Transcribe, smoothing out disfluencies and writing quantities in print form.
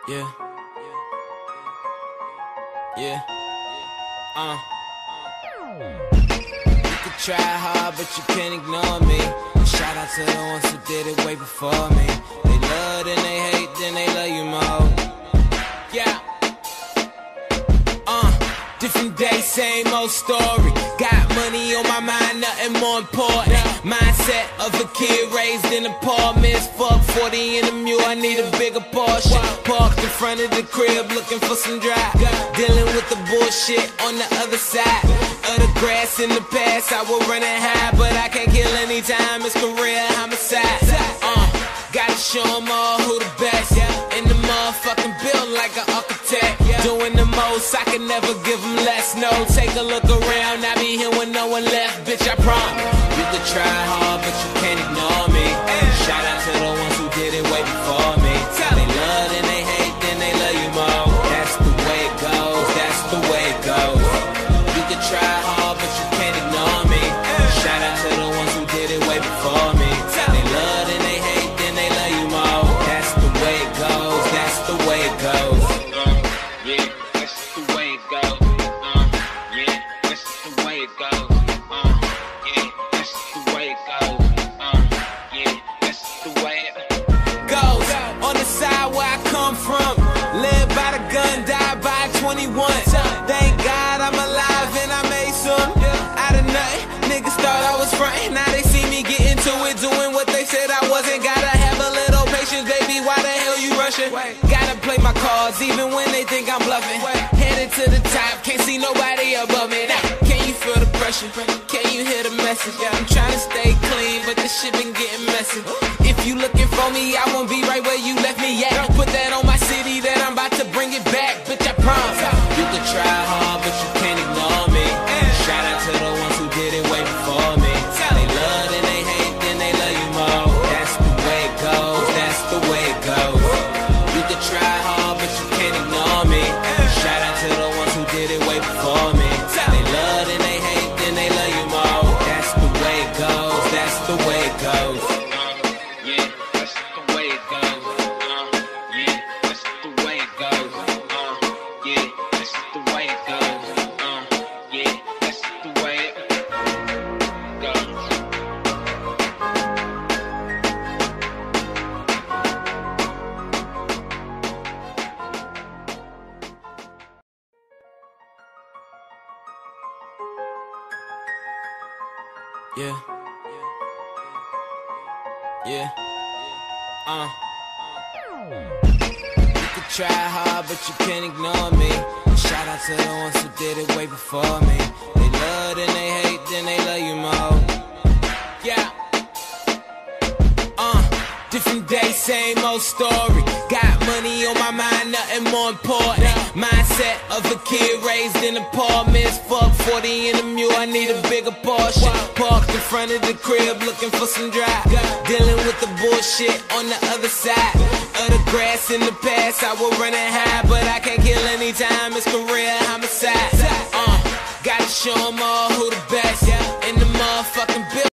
Yeah. Yeah. You could try hard, but you can't ignore me. Shout out to the ones who did it way before me. They love, then they hate, then they love you more. Yeah. Different day, same old story. Got money on my mind, nothing more important. Mindset of a kid raised in apartments. Fuck 40 in a mule, I need a bigger Porsche. Parked in front of the crib, looking for some drive. Dealing with the bullshit on the other side of the grass. In the past, I was running high, but I can't kill any time. It's career homicide. Gotta show them all who the best. In the motherfucking build like an architect. Doing the most, I can never give them less. No, take a look around, I be here when no one left. Bitch, I promise. You could try hard, but you can't ignore me. Shout out to the ones who did it way before me. They love, then they hate, then they love you more. That's the way it goes, that's the way it goes. You could try hard, but you can't ignore me. Shout out to the ones who did it way before me. They love, then they hate, then they love you more. That's the way it goes, that's the way it goes. Yeah, that's the way it goes. Yeah, that's the way it goes. Yeah, that's the way it goes. Yeah, that's the way it goes. On the side where I come from, live by the gun, die by 21. Thank God I'm alive and I made some out of nothing. Niggas thought I was frontin', now they see me get into it, doing what they said I wasn't. Gotta have a little patience, baby. Why the hell you rushing? Gotta play my cards even when they think I'm bluffing. Headed to the top, can't see nobody above me. Now, can you feel the pressure? Can you hear the message? I'm trying to stay clean, but this shit been getting messy. If you looking for me, I won't be right where you left me at. Put that on my city, that I'm about to bring it back. Bitch, I promise. You could try hard, but you can't ignore me. Shout out to the ones who did it way before me. They love, then they hate, then they love you more. That's the way it goes, that's the way it goes. You could try hard, but you can't ignore me. Shout out to the ones who did it way before me. They love, then they hate, then they love you more. That's the way it goes, that's the way it goes. Yeah, that's the way it goes. Yeah, that's the way it goes. Yeah, that's the way it goes. Yeah, that's the way it goes. Yeah. Yeah. You could try hard, but you can't ignore me. Shout out to the ones who did it way before me. They love, then they hate, then they love you more. Yeah. Different day, same old story. Got money on my mind, nothing more important. Mindset of a kid raised in apartments. Fuck 40 in a mule, I need a bigger Porsche. Parked in front of the crib, looking for some drive. Dealing with the bullshit on the other side of the grass. In the past, I was running high, but I can't kill any time. It's career homicide. Gotta show them all who the best. In the motherfucking building.